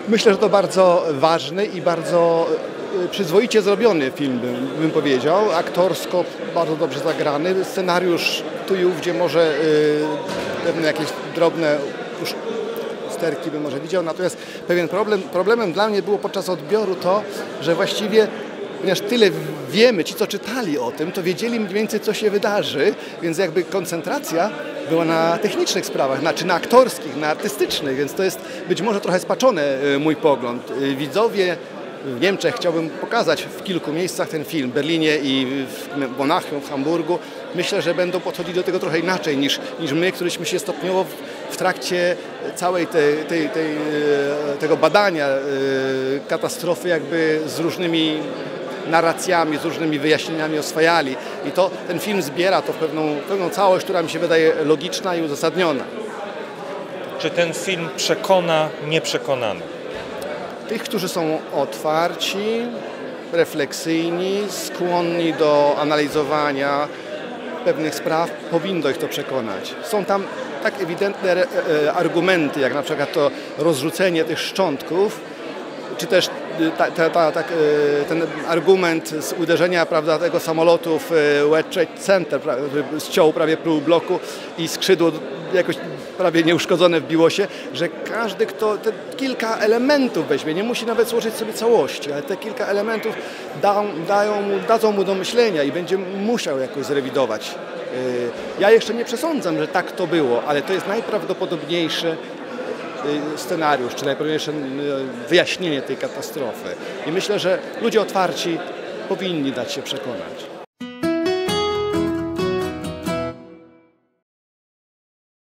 Myślę, że to bardzo ważny i bardzo przyzwoicie zrobiony film, bym powiedział. Aktorsko bardzo dobrze zagrany. Scenariusz tu i ówdzie może pewne jakieś drobne usterki bym może widział. Natomiast pewien problemem dla mnie było podczas odbioru to, że właściwie ponieważ tyle wiemy, ci co czytali o tym, to wiedzieli mniej więcej co się wydarzy, więc jakby koncentracja była na technicznych sprawach, czy na aktorskich, na artystycznych, więc to jest być może trochę spaczony mój pogląd. Widzowie w Niemczech chciałbym pokazać w kilku miejscach ten film, w Berlinie i w Monachium, w Hamburgu. Myślę, że będą podchodzić do tego trochę inaczej niż my, któryśmy się stopniowo w trakcie całej tego badania katastrofy jakby z różnymi narracjami, z różnymi wyjaśnieniami oswajali. I to ten film zbiera to w pewną całość, która mi się wydaje logiczna i uzasadniona. Czy ten film przekona nieprzekonanych? Tych, którzy są otwarci, refleksyjni, skłonni do analizowania pewnych spraw, powinno ich to przekonać. Są tam tak ewidentne argumenty, jak na przykład to rozrzucenie tych szczątków, czy też ten argument z uderzenia, prawda, tego samolotu w World Trade Center, ściął prawie pół bloku i skrzydło jakoś prawie nieuszkodzone wbiło się, że każdy, kto te kilka elementów weźmie, nie musi nawet złożyć sobie całości, ale te kilka elementów dadzą mu do myślenia i będzie musiał jakoś zrewidować. Ja jeszcze nie przesądzam, że tak to było, ale to jest najprawdopodobniejszy scenariusz, czy najprawdopodobniejsze wyjaśnienie tej katastrofy. I myślę, że ludzie otwarci powinni dać się przekonać.